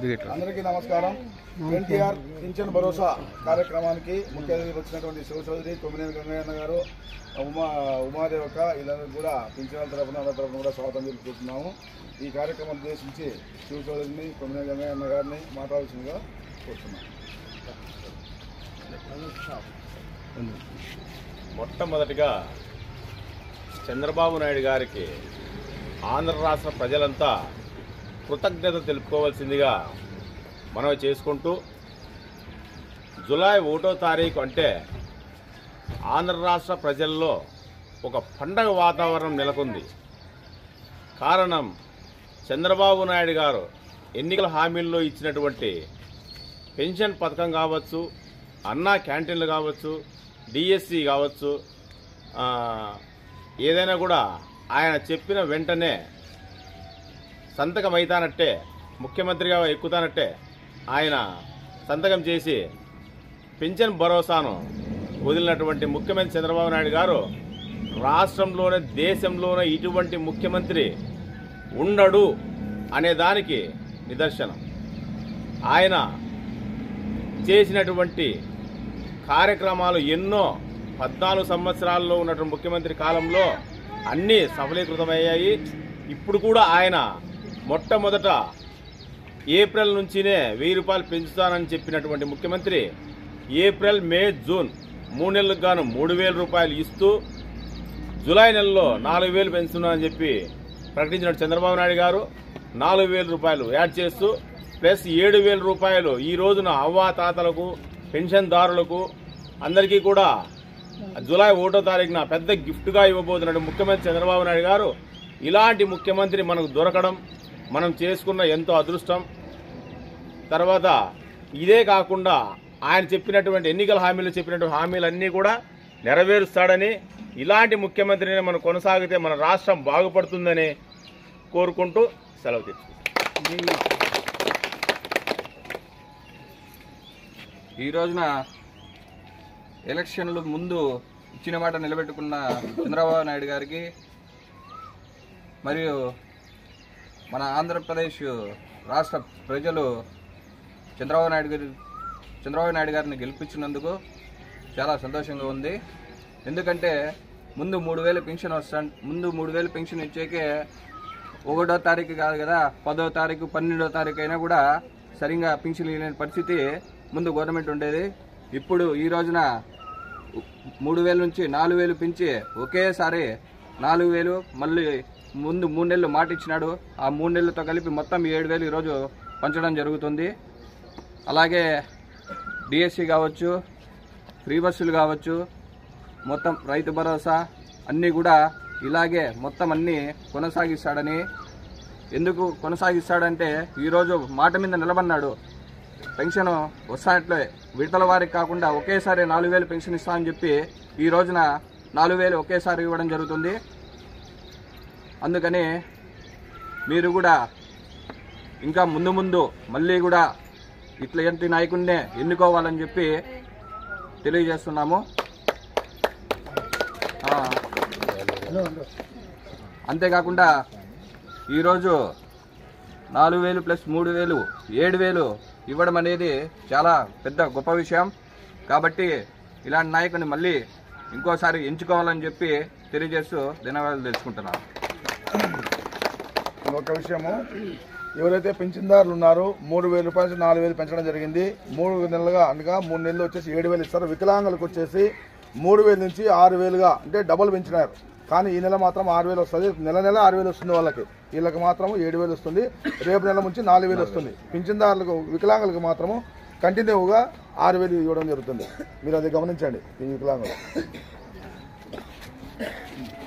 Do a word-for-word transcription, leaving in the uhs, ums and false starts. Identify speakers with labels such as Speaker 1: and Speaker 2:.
Speaker 1: అందరికీ నమస్కారం. ఎన్టీఆర్ పింఛన్ భరోసా కార్యక్రమానికి ముఖ్య అతిథిగా వచ్చినటువంటి శివ చౌదరి, కొమ్మినేని గంగయ్య గారు, ఉమా ఉమాదేవక వీళ్ళందరూ కూడా పింఛన్ల తరఫున అందరి తరఫున కూడా స్వాగతం తెలుపుతున్నాము. ఈ కార్యక్రమం ఉద్దేశించి శివ చౌదరిని, కొమ్మినేని గంగయ్య గారిని మాట్లాడాల్సిందిగా కోరుతున్నాం.
Speaker 2: మొట్టమొదటిగా చంద్రబాబు నాయుడు గారికి ఆంధ్ర రాష్ట్ర ప్రజలంతా కృతజ్ఞత తెలుపుకోవాల్సిందిగా మనం చేసుకుంటూ, జూలై ఒకటో తారీఖు అంటే ఆంధ్ర రాష్ట్ర ప్రజల్లో ఒక పండగ వాతావరణం నెలకొంది. కారణం చంద్రబాబు నాయుడు గారు ఎన్నికల హామీల్లో ఇచ్చినటువంటి పెన్షన్ పథకం కావచ్చు, అన్నా క్యాంటీన్లు కావచ్చు, డిఎస్సి కావచ్చు, ఏదైనా కూడా ఆయన చెప్పిన వెంటనే సంతకం అవుతానట్టే, ముఖ్యమంత్రిగా ఎక్కుతానట్టే ఆయన సంతకం చేసి పెన్షన్ భరోసాను వదిలినటువంటి ముఖ్యమంత్రి చంద్రబాబు నాయుడు గారు రాష్ట్రంలోనే దేశంలోనే ఇటువంటి ముఖ్యమంత్రి ఉండడు అనే దానికి నిదర్శనం. ఆయన చేసినటువంటి కార్యక్రమాలు ఎన్నో పద్నాలుగు సంవత్సరాల్లో ఉన్నటువంటి ముఖ్యమంత్రి కాలంలో అన్నీ సఫలీకృతమయ్యాయి. ఇప్పుడు కూడా ఆయన మొట్టమొదట ఏప్రిల్ నుంచినే వెయ్యి రూపాయలు పెంచుతానని చెప్పినటువంటి ముఖ్యమంత్రి ఏప్రిల్, మే, జూన్ మూడు నెలలకు గాను మూడు వేల రూపాయలు ఇస్తూ జూలై నెలలో నాలుగు వేలు పెంచుతున్నానని చెప్పి ప్రకటించిన చంద్రబాబు నాయుడు గారు నాలుగు వేల రూపాయలు యాడ్ చేస్తూ ప్లస్ ఏడు వేల రూపాయలు ఈ రోజున అవ్వాతాతలకు, పెన్షన్దారులకు అందరికీ కూడా జూలై ఒకటో తారీఖున పెద్ద గిఫ్ట్గా ఇవ్వబోతున్నట్టు ముఖ్యమంత్రి చంద్రబాబు నాయుడు గారు. ఇలాంటి ముఖ్యమంత్రి మనకు దొరకడం మనం చేసుకున్న ఎంతో అదృష్టం. తర్వాత ఇదే కాకుండా ఆయన చెప్పినటువంటి ఎన్నికల హామీలు చెప్పినటువంటి హామీలన్నీ కూడా నెరవేరుస్తాడని, ఇలాంటి ముఖ్యమంత్రిని మనం కొనసాగితే మన రాష్ట్రం బాగుపడుతుందని కోరుకుంటూ సెలవు తీసుకుంటాం.
Speaker 3: ఈ రోజున ఎలక్షన్లు ముందు ఇచ్చిన మాట నిలబెట్టుకున్న చంద్రబాబు నాయుడు గారికి మరియు మన ఆంధ్రప్రదేశ్ రాష్ట్ర ప్రజలు చంద్రబాబు నాయుడు గారి చంద్రబాబు నాయుడు గారిని గెలిపించినందుకు చాలా సంతోషంగా ఉంది. ఎందుకంటే ముందు మూడు వేలు పెన్షన్ వస్తా ముందు మూడు వేలు పెన్షన్ ఇచ్చేకే ఒకటో తారీఖు కాదు కదా, పదో తారీఖు పన్నెండో తారీఖు అయినా కూడా సరిగ్గా పెన్షన్ ఇవ్వలేని పరిస్థితి ముందు గవర్నమెంట్ ఉండేది. ఇప్పుడు ఈ రోజున మూడు వేల నుంచి నాలుగు వేలు పెంచి ఒకేసారి నాలుగు వేలు మళ్ళీ ముందు మూడు నెలలు మాట ఇచ్చినాడు. ఆ మూడు నెలలతో కలిపి మొత్తం ఏడు వేలు ఈరోజు పంచడం జరుగుతుంది. అలాగే డిఎస్సి కావచ్చు, ఫ్రీ బస్సులు కావచ్చు, మొత్తం రైతు భరోసా అన్నీ కూడా ఇలాగే మొత్తం అన్నీ కొనసాగిస్తాడని. ఎందుకు కొనసాగిస్తాడంటే ఈరోజు మాట మీద నిలబడినాడు. పెన్షన్ వస్తానట్లే విడతల వారికి కాకుండా ఒకేసారి నాలుగు వేలు పెన్షన్ ఇస్తామని చెప్పి ఈ రోజున నాలుగు వేలు ఒకేసారి ఇవ్వడం జరుగుతుంది. అందుకని మీరు కూడా ఇంకా ముందు ముందు మళ్ళీ కూడా ఇట్లాంటి నాయకుడినే ఎన్నుకోవాలని చెప్పి తెలియజేస్తున్నాము. అంతేకాకుండా ఈరోజు నాలుగు వేలు ప్లస్ మూడు వేలు ఏడు వేలు ఇవ్వడం అనేది చాలా పెద్ద గొప్ప విషయం. కాబట్టి ఇలాంటి నాయకుని మళ్ళీ ఇంకోసారి ఎంచుకోవాలని చెప్పి తెలియజేస్తూ ధన్యవాదాలు తెలుసుకుంటున్నాను.
Speaker 1: ఒక విషయము, ఎవరైతే పెన్షన్దారులు ఉన్నారో మూడు వేల రూపాయలు నాలుగు వేలు పెంచడం జరిగింది. మూడు నెలలుగా అనగా మూడు నెలలు వచ్చేసి ఏడు వేలు ఇస్తారు. వికలాంగులకు వచ్చేసి మూడు వేల నుంచి ఆరు వేలుగా అంటే డబుల్ పెంచినారు. కానీ ఈ నెల మాత్రం ఆరు వేలు వస్తుంది. నెల నెల ఆరు వేలు వస్తుంది వాళ్ళకి. వీళ్ళకి మాత్రం ఏడు వేలు వస్తుంది. రేపు నెల నుంచి నాలుగు వేలు వస్తుంది. పింఛన్దారులకు, వికలాంగులకు మాత్రము కంటిన్యూగా ఆరు వేలు ఇవ్వడం జరుగుతుంది. మీరు అది గమనించండి ఈ వికలాంగులు.